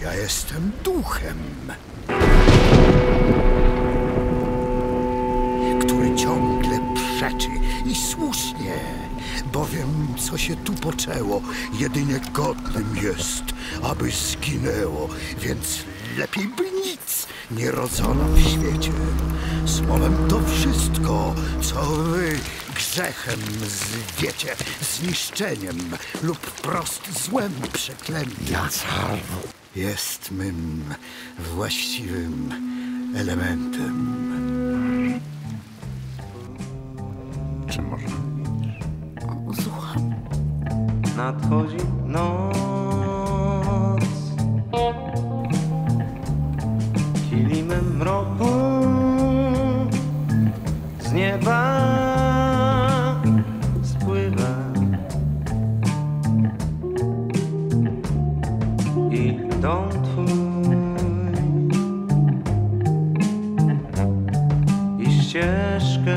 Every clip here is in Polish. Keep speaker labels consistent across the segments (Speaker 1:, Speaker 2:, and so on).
Speaker 1: Ja jestem duchem, który ciągle przeczy i słusznie, bowiem co się tu poczęło, jedynie godnym jest, aby zginęło, więc lepiej by nic nie rodzono w świecie. Słowem to wszystko, co wy grzechem zwiecie, zniszczeniem lub wprost złem przeklętym. Jest mym właściwym elementem.
Speaker 2: Czy może?
Speaker 3: Słucham.
Speaker 4: Nadchodzi noc, kilimem mroku z nieba spływa i dom twój i ścieżkę,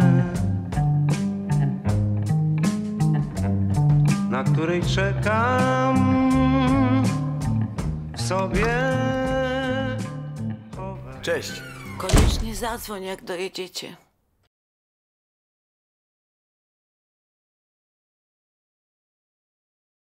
Speaker 4: na której czekam, w sobie chowam.
Speaker 2: Cześć.
Speaker 3: Koniecznie zadzwoń, jak dojedziecie.